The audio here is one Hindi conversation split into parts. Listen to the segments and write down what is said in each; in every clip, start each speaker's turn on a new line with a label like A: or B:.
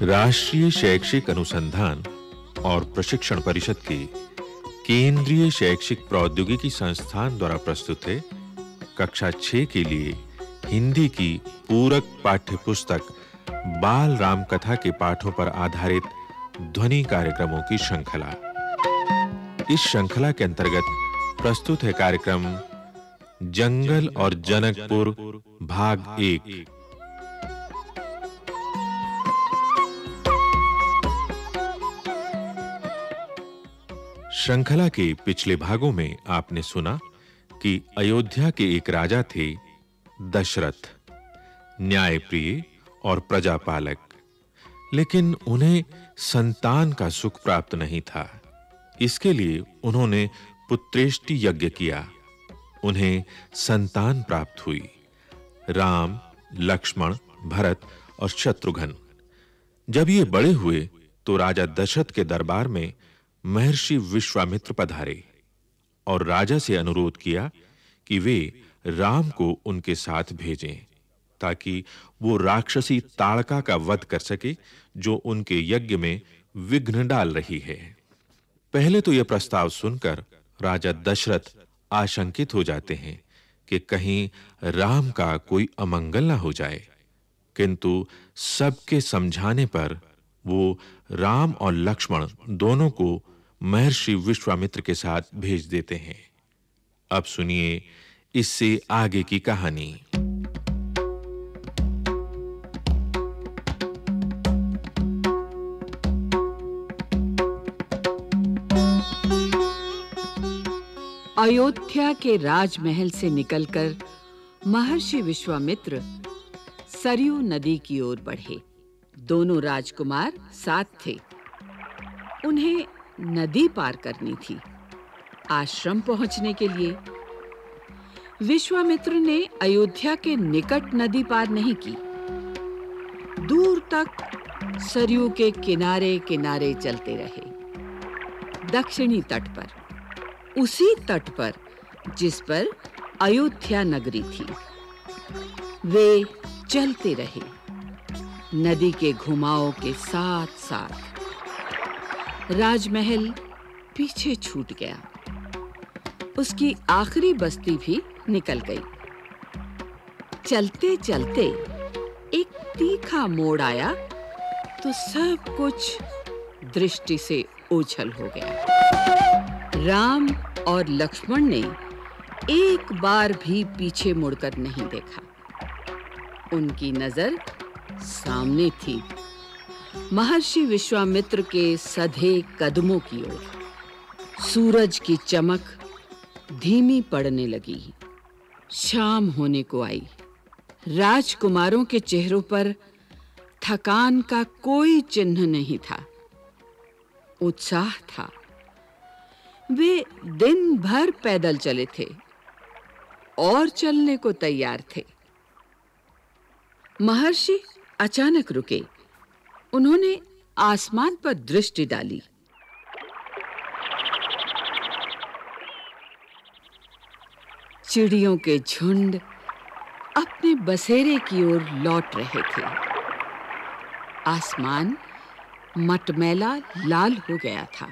A: राष्ट्रीय शैक्षिक अनुसंधान और प्रशिक्षण परिषद के केंद्रीय शैक्षिक प्रौद्योगिकी संस्थान द्वारा प्रस्तुत है कक्षा 6 के लिए हिंदी की पूरक पाठ्य पुस्तक बाल राम कथा के पाठों पर आधारित ध्वनि कार्यक्रमों की श्रृंखला। इस श्रृंखला के अंतर्गत प्रस्तुत है कार्यक्रम जंगल और जनकपुर भाग 1। श्रृंखला के पिछले भागों में आपने सुना कि अयोध्या के एक राजा थे दशरथ, न्यायप्रिय और प्रजापालक, लेकिन उन्हें संतान का सुख प्राप्त नहीं था। इसके लिए उन्होंने पुत्रेष्टि यज्ञ किया। उन्हें संतान प्राप्त हुई, राम, लक्ष्मण, भरत और शत्रुघ्न। जब ये बड़े हुए तो राजा दशरथ के दरबार में महर्षि विश्वामित्र पधारे और राजा से अनुरोध किया कि वे राम को उनके साथ भेजें ताकि वो राक्षसी ताड़का का वध कर सके जो उनके यज्ञ में विघ्न डाल रही है। पहले तो यह प्रस्ताव सुनकर राजा दशरथ आशंकित हो जाते हैं कि कहीं राम का कोई अमंगल न हो जाए, किंतु सबके समझाने पर वो राम और लक्ष्मण दोनों को महर्षि विश्वामित्र के साथ भेज देते हैं। अब सुनिए इससे आगे की कहानी।
B: अयोध्या के राजमहल से निकलकर महर्षि विश्वामित्र सरयू नदी की ओर बढ़े। दोनों राजकुमार साथ थे। उन्हें नदी पार करनी थी आश्रम पहुंचने के लिए। विश्वामित्र ने अयोध्या के निकट नदी पार नहीं की। दूर तक सरयू के किनारे-किनारे चलते रहे, दक्षिणी तट पर, उसी तट पर जिस पर अयोध्या नगरी थी। वे चलते रहे, नदी के घुमाव के साथ-साथ। राजमहल पीछे छूट गया। उसकी आखिरी बस्ती भी निकल गई। चलते-चलते एक तीखा मोड़ आया तो सब कुछ दृष्टि से ओझल हो गया। राम और लक्ष्मण ने एक बार भी पीछे मुड़कर नहीं देखा। उनकी नजर सामने थी, महर्षि विश्वामित्र के सधे कदमों की ओर। सूरज की चमक धीमी पड़ने लगी। शाम होने को आई। राजकुमारों के चेहरों पर थकान का कोई चिन्ह नहीं था, उत्साह था। वे दिन भर पैदल चले थे और चलने को तैयार थे। महर्षि अचानक रुके। उन्होंने आसमान पर दृष्टि डाली। चिड़ियों के झुंड अपने बसेरे की ओर लौट रहे थे। आसमान मटमैला लाल हो गया था।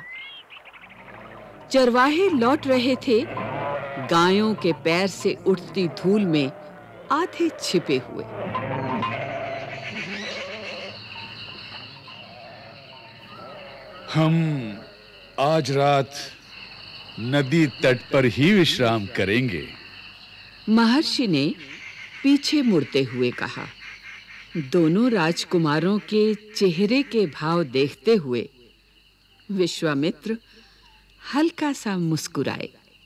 B: चरवाहे लौट रहे थे, गायों के पैर से उठती धूल में आधे छिपे हुए।
C: हम आज रात नदी तट पर ही विश्राम करेंगे,
B: महर्षि ने पीछे मुड़ते हुए कहा। दोनों राजकुमारों के चेहरे के भाव देखते हुए विश्वामित्र हल्का सा मुस्कुराए।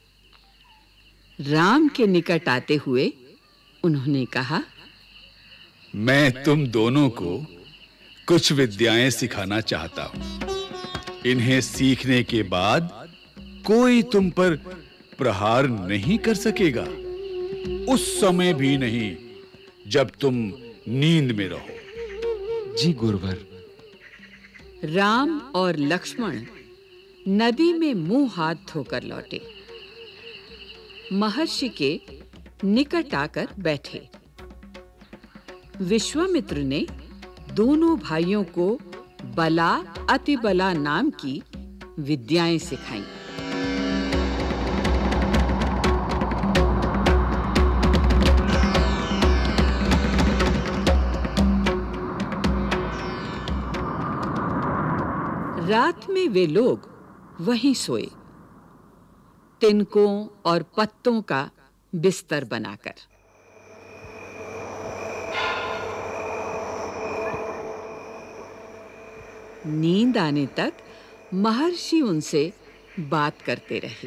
B: राम के निकट आते हुए उन्होंने कहा,
C: मैं तुम दोनों को कुछ विद्याएं सिखाना चाहता हूं। इन्हें सीखने के बाद कोई तुम पर प्रहार नहीं कर सकेगा, उस समय भी नहीं जब तुम नींद में रहो।
D: जी गुरुवर।
B: राम और लक्ष्मण नदी में मुंह हाथ धोकर लौटे। महर्षि के निकट आकर बैठे। विश्वामित्र ने दोनों भाइयों को बला अतिबला नाम की विद्याएं सिखाईं। रात में वे लोग वहीं सोए, तिनकों और पत्तों का बिस्तर बनाकर। नींद आने तक महर्षि उनसे बात करते रहे।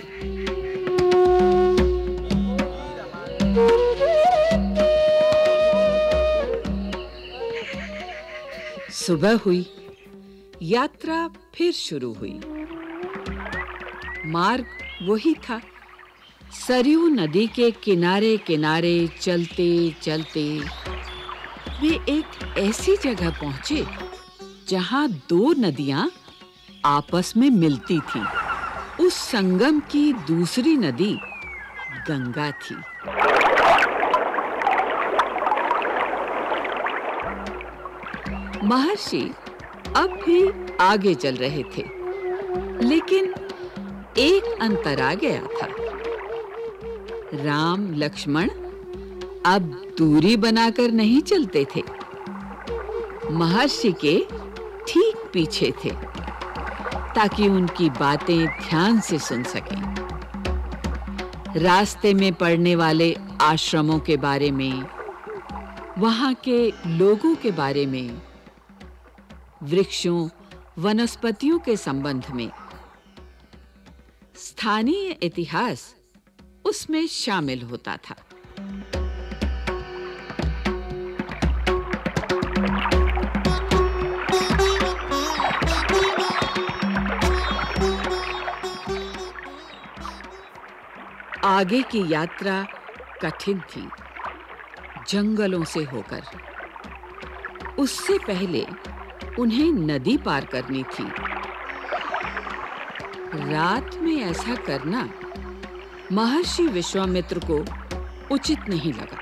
B: सुबह हुई, यात्रा फिर शुरू हुई। मार्ग वही था। सरयू नदी के किनारे-किनारे चलते-चलते वे एक ऐसी जगह पहुंचे जहां दो नदियां आपस में मिलती थीं। उस संगम की दूसरी नदी गंगा थी। महर्षि अब भी आगे चल रहे थे, लेकिन एक अंतर आ गया था। राम लक्ष्मण अब दूरी बनाकर नहीं चलते थे, महर्षि के ठीक पीछे थे, ताकि उनकी बातें ध्यान से सुन सकें। रास्ते में पड़ने वाले आश्रमों के बारे में, वहां के लोगों के बारे में, वृक्षों, वनस्पतियों के संबंध में, स्थानीय इतिहास उसमें शामिल होता था। आगे की यात्रा कठिन थी, जंगलों से होकर। उससे पहले उन्हें नदी पार करनी थी। रात में ऐसा करना महर्षि विश्वामित्र को उचित नहीं लगा।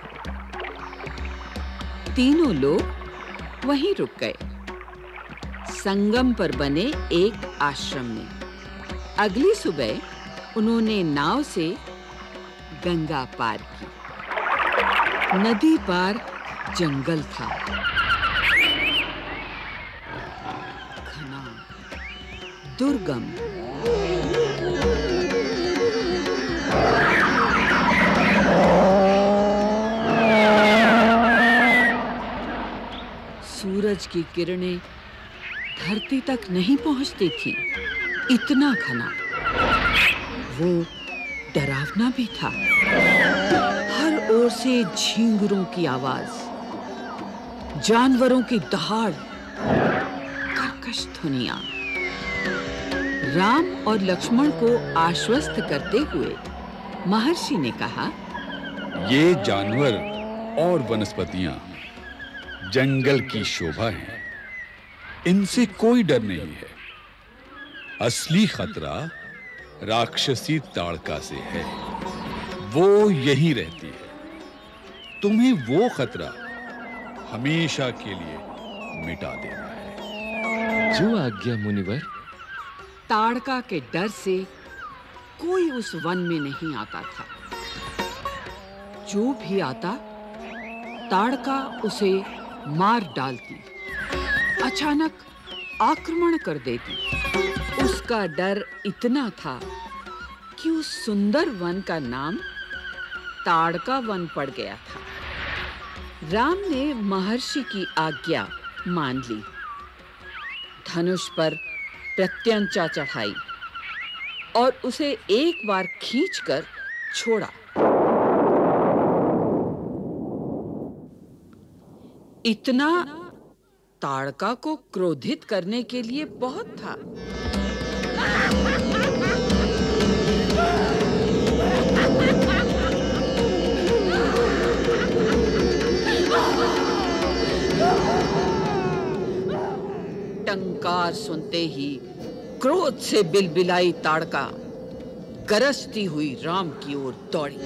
B: तीनों लोग वहीं रुक गए, संगम पर बने एक आश्रम में। अगली सुबह उन्होंने नाव से गंगा पार की। नदी पार जंगल था, घना, दुर्गम। सूरज की किरणें धरती तक नहीं पहुंचती थीं, इतना घना। वो डरावना भी था। हर ओर से झींगुरों की आवाज, जानवरों की दहाड़, कर्कश ध्वनियां। राम और लक्ष्मण को आश्वस्त करते हुए महर्षि ने कहा,
C: ये जानवर और वनस्पतियां जंगल की शोभा हैं। इनसे कोई डर नहीं है। असली खतरा राक्षसी ताड़का से है। वो यहीं रहती है। तुम्हें वो खतरा हमेशा के लिए मिटा देना है।
D: जो आज्ञा मुनिवर।
B: ताड़का के डर से कोई उस वन में नहीं आता था। जो भी आता, ताड़का उसे मार डालती, अचानक आक्रमण कर देती। उसका डर इतना था कि उस सुंदर वन का नाम ताड़का वन पड़ गया था। राम ने महर्षि की आज्ञा मान ली, धनुष पर प्रत्यंचा चढ़ाई और उसे एक बार खींचकर छोड़ा। इतना ताड़का को क्रोधित करने के लिए बहुत था। टंकार सुनते ही क्रोध से बिलबिलाई ताड़का गरजती हुई राम की ओर दौड़ी।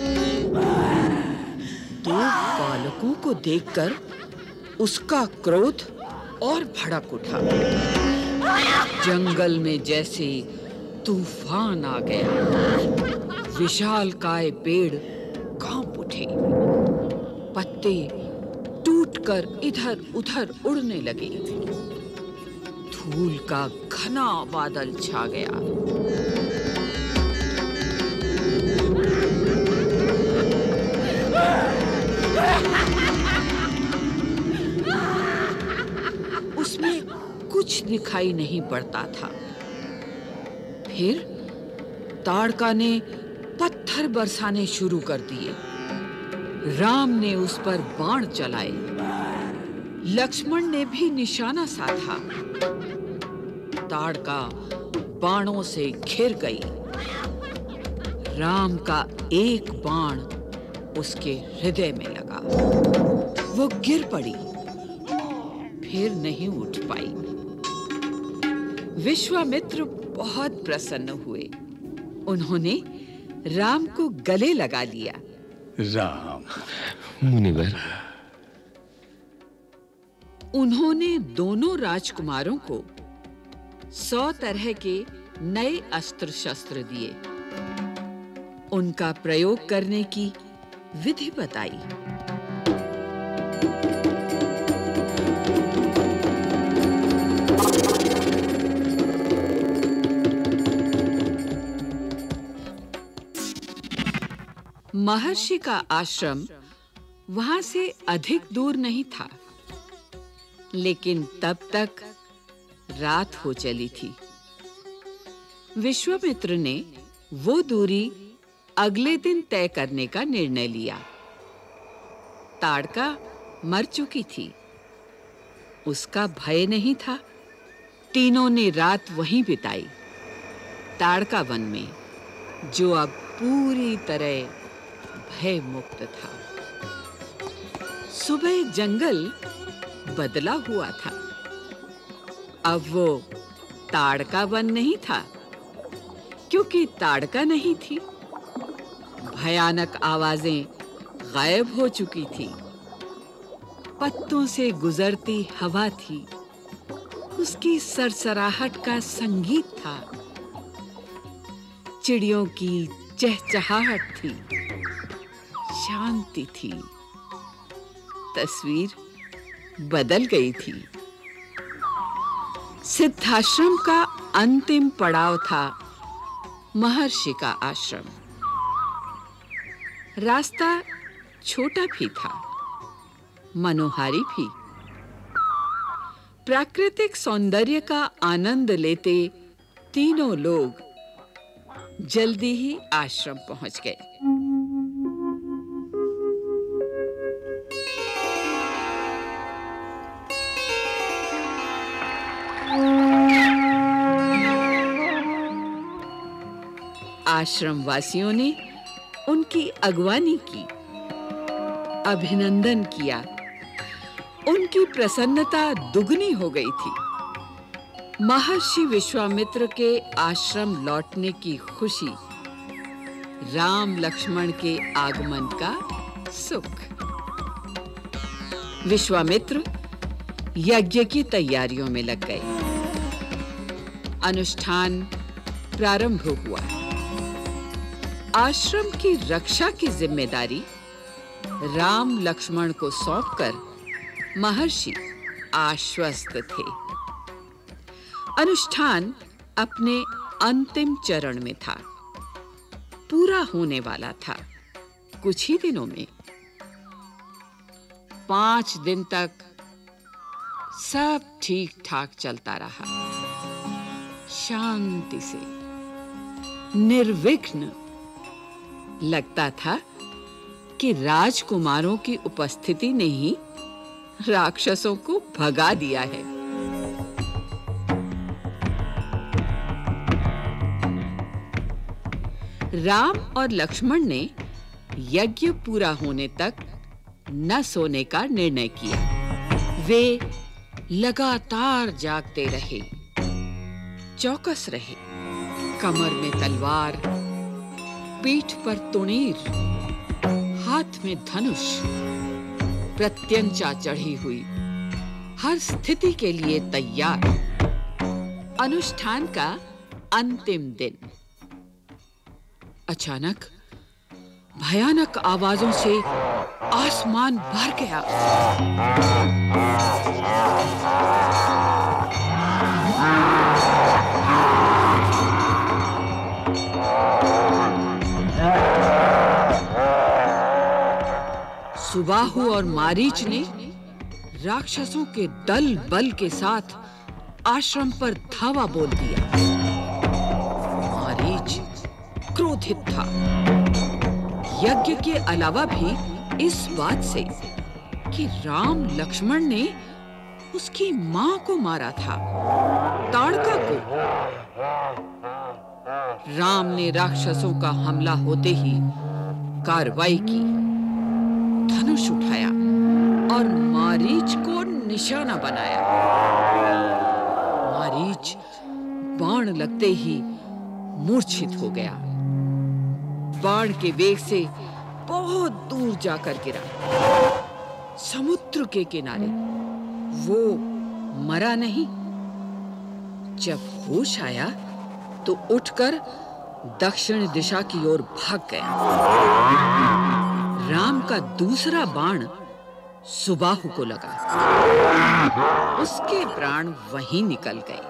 B: दो बालकों को देखकर उसका क्रोध और भड़क उठा। जंगल में जैसे तूफान आ गया। विशालकाय पेड़ कांप उठे, पत्ते टूटकर इधर-उधर उड़ने लगे। धूल का घना बादल छा गया। उसमें कुछ दिखाई नहीं पड़ता था। फिर ताड़का ने पत्थर बरसाने शुरू कर दिए। राम ने उस पर बाण चलाए। लक्ष्मण ने भी निशाना साधा। ताड़का बाणों से घिर गई। राम का एक बाण उसके हृदय में लगा। वो गिर पड़ी, फिर नहीं उठ पाई। विश्वामित्र बहुत प्रसन्न हुए। उन्होंने राम को गले लगा लिया।
C: राम।
D: मुनिवर,
B: उन्होंने दोनों राजकुमारों को 100 तरह के नए अस्त्र शस्त्र दिए। उनका प्रयोग करने की विधि बताई। महर्षि का आश्रम वहां से अधिक दूर नहीं था, लेकिन तब तक रात हो चली थी। विश्वामित्र ने वो दूरी अगले दिन तय करने का निर्णय लिया। ताड़का मर चुकी थी, उसका भय नहीं था। तीनों ने रात वहीं बिताई, ताड़का वन में, जो अब पूरी तरह भय मुक्त था। सुबह जंगल बदला हुआ था। अब वो ताड़का वन नहीं था, क्योंकि ताड़का नहीं थी। भयानक आवाजें गायब हो चुकी थी। पत्तों से गुजरती हवा थी, उसकी सरसराहट का संगीत था। चिड़ियों की चहचहाहट थी, शांति थी। तस्वीर बदल गई थी। सिद्धाश्रम का अंतिम पड़ाव था महर्षि का आश्रम। रास्ता छोटा भी था, मनोहारी भी। प्राकृतिक सौंदर्य का आनंद लेते तीनों लोग जल्दी ही आश्रम पहुंच गए। आश्रम वासियों ने उनकी अगवानी की, अभिनंदन किया। उनकी प्रसन्नता दुगनी हो गई थी। महर्षि विश्वामित्र के आश्रम लौटने की खुशी, राम लक्ष्मण के आगमन का सुख। विश्वामित्र यज्ञ की तैयारियों में लग गए। अनुष्ठान प्रारंभ हुआ। आश्रम की रक्षा की जिम्मेदारी राम लक्ष्मण को सौंपकर महर्षि आश्वस्त थे। अनुष्ठान अपने अंतिम चरण में था, पूरा होने वाला था कुछ ही दिनों में। 5 दिन तक सब ठीक-ठाक चलता रहा, शांति से, निर्विघ्न। लगता था कि राजकुमारों की उपस्थिति ने ही राक्षसों को भगा दिया है। राम और लक्ष्मण ने यज्ञ पूरा होने तक न सोने का निर्णय किया। वे लगातार जागते रहे, चौकस रहे। कमर में तलवार, पीठ पर तुणीर, हाथ में धनुष, प्रत्यंचा चढ़ी हुई, हर स्थिति के लिए तैयार। अनुष्ठान का अंतिम दिन। अचानक भयानक आवाजों से आसमान भर गया। सुबाहु और मारीच ने राक्षसों के दल बल के साथ आश्रम पर धावा बोल दिया। मारीच क्रोधित था, यज्ञ के अलावा भी इस बात से कि राम लक्ष्मण ने उसकी मां को मारा था, ताड़का को। राम ने राक्षसों का हमला होते ही कार्रवाई की, धनुष उठाया और मारीच को निशाना बनाया। मारीच बाण लगते ही मूर्छित हो गया। बाण के वेग से बहुत दूर जाकर गिरा, समुद्र के किनारे। वो मरा नहीं। जब होश आया तो उठकर दक्षिण दिशा की ओर भाग गया। राम का दूसरा बाण सुबाहु को लगा, उसके प्राण वहीं निकल गए।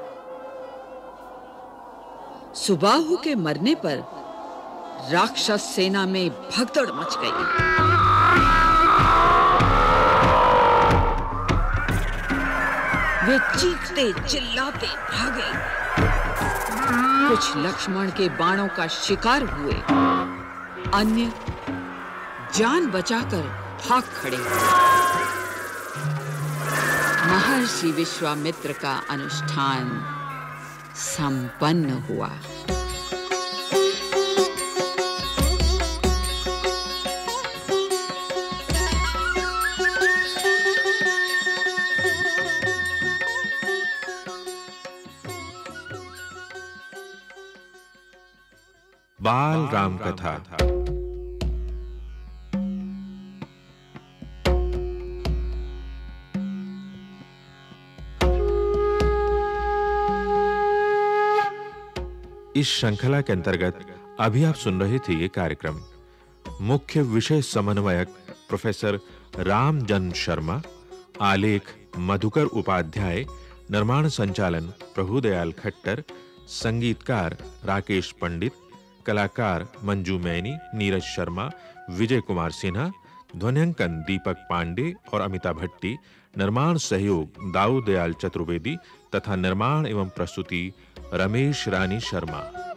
B: सुबाहु के मरने पर राक्षस सेना में भगदड़ मच गई। वे चीखते चिल्लाते भागे। कुछ लक्ष्मण के बाणों का शिकार हुए, अन्य जान बचाकर भाग खड़े। महर्षि विश्वामित्र का अनुष्ठान संपन्न हुआ।
A: बाल राम कथा। इस श्रृंखला के अंतर्गत अभी आप सुन रहे थे ये कार्यक्रम। मुख्य विषय समन्वयक प्रोफेसर रामजन शर्मा, आलेख मधुकर उपाध्याय, निर्माण संचालन प्रभुदयाल खट्टर, संगीतकार राकेश पंडित, कलाकार मंजू मैनी, नीरज शर्मा, विजय कुमार सिन्हा, ध्वन्यांकन दीपक पांडे और अमिता भट्टी, निर्माण सहयोग दाऊ दयाल चतुर्वेदी तथा निर्माण एवं प्रस्तुति रमेश रानी शर्मा।